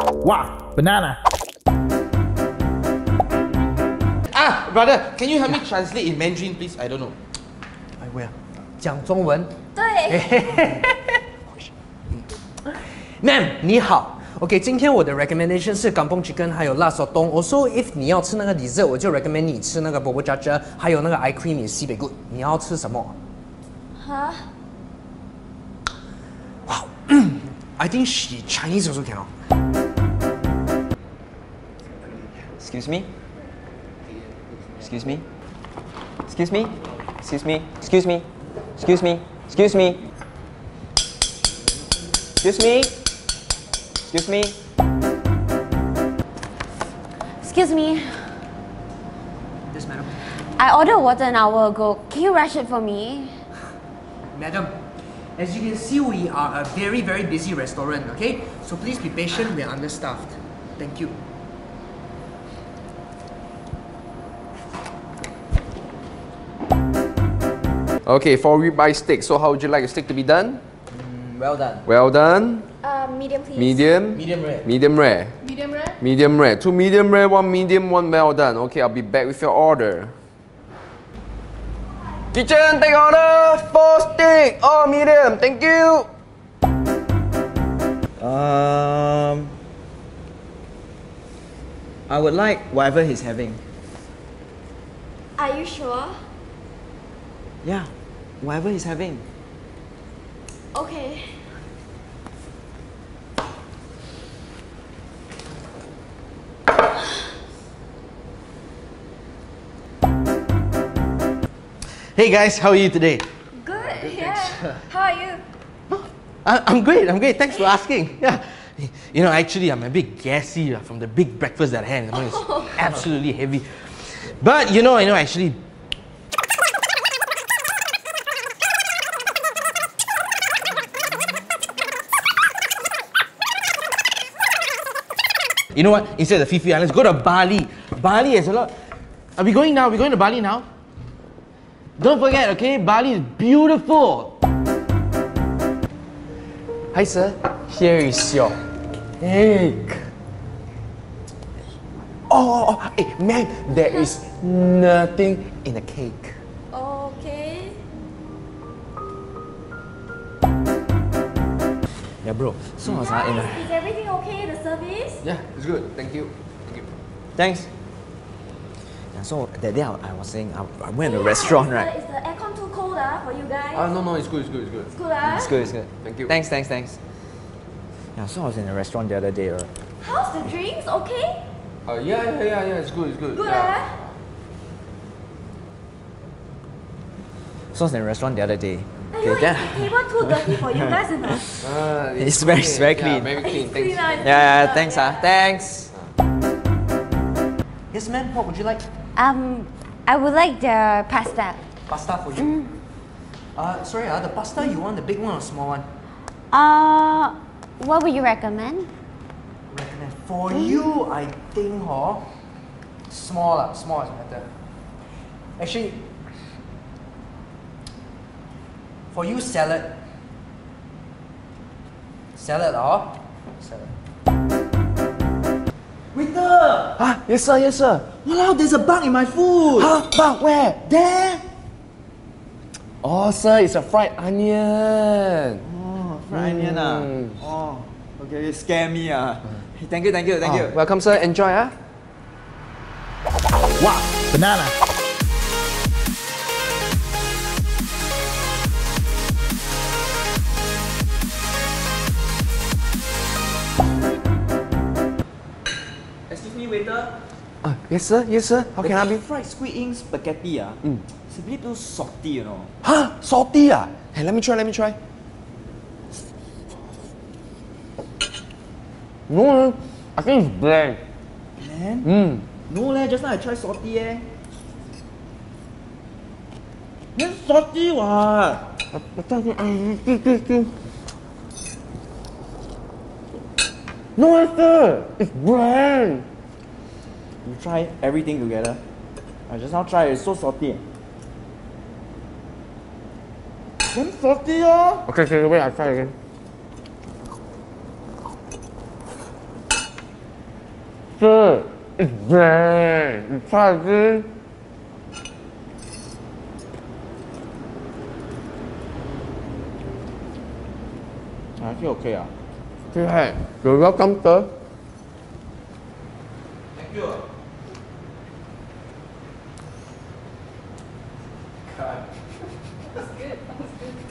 Wow, banana. Ah, brother, can you help me translate in Mandarin, please? I don't know. I will. 讲中文。 对。 Ma'am， 你好。OK， 今天我的 recommendation 是 Kampung Chicken 还有辣烧冬。Also if 你要吃那个 dessert， 我就 recommend 你吃那个 Bubur Cha Cha， 还有那个 ice cream 也 sibei good。你要吃什么？ 哈？ Wow， I think she Chinese also cannot. Excuse me? Excuse me? Excuse me? Excuse me? Excuse me? Excuse me? Excuse me? Excuse me? Excuse me? Excuse me. Yes, madam. I ordered water an hour ago. Can you rush it for me? Madam, as you can see, we are a very, very busy restaurant, okay? So please be patient, we are understaffed. Thank you. Okay, for ribeye steak, so how would you like a steak to be done? Well done. Well done. Medium please. Medium? Medium rare. Medium rare. Medium rare? Medium rare. 2 medium rare, 1 medium, 1 well done. Okay, I'll be back with your order. Kitchen, take order! 4 steak, all medium, thank you! I would like whatever he's having. Are you sure? Yeah, whatever he's having. Okay. Hey guys, how are you today? Good, yeah. How are you? I'm great, thanks for asking. Yeah. You know, actually, I'm a bit gassy from the big breakfast that I had. I mean, it's absolutely heavy. But you know, actually, you know what? Instead of Fifi Islands, go to Bali. Bali has a lot. Are we going now? We're going to Bali now? Don't forget, okay? Bali is beautiful. Hi sir, here is your egg. Oh, hey, man, there is nothing in the cake. Okay. Yeah bro, so I was in Guys, is everything okay? The service? Yeah, it's good, thank you. Thanks. Yeah, so that day I was saying I went to a restaurant, right? Is the aircon too cold for you guys? No, it's good, it's good, it's good. It's good It's good, it's good. Thank you. Thanks. Yeah, so I was in a restaurant the other day, right? How's the drinks? Okay? Yeah, it's good, it's good. Good So I was in a restaurant the other day. Okay, Okay, is the table too dirty for you guys or not? It's very clean. Yeah, very clean, thanks. Yeah, thanks. Thanks. Yes, ma'am, what would you like? I would like the pasta. Pasta for you. Sorry, the pasta you want the big one or small one? What would you recommend? Recommend for you, I think small is better. Actually, for you salad. Salad. Waiter! Yes sir. Wow, there's a bug in my food. Bug where? There. Oh, sir, it's a fried onion. Oh, fried onion Oh, okay, you scare me Thank you. Welcome, sir. Enjoy, Wow, banana. Excuse me, waiter. Yes, sir. How can I be? Fried squid ink spaghetti it's a bit too salty, you know. Huh? Salty? Hey, let me try. No, I think it's bland. Man? No just now I tried salty It's salty what? No, sir, it's bland. You try everything together. I just now try it's so salty. Damn salty Okay, wait, I'll try again. Sir, it's there. Try again. Actually okay ah. Okay, you're welcome, sir. Thank you.